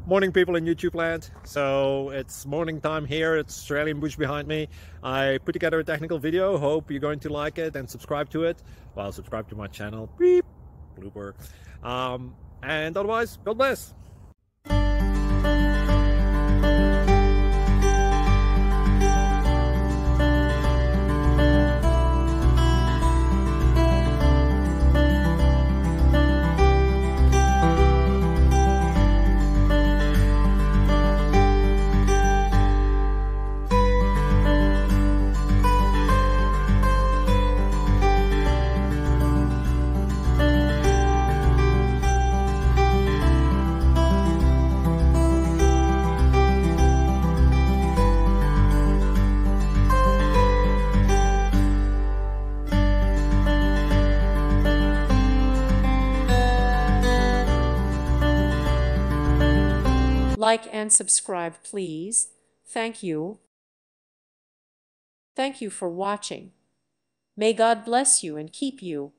Morning, people in YouTube land. So it's morning time here. It's Australian bush behind me. I put together a technical video. Hope you're going to like it and subscribe to it. Well, subscribe to my channel. Beep. Blooper. And otherwise, God bless. Like and subscribe, please. Thank you. Thank you for watching. May God bless you and keep you.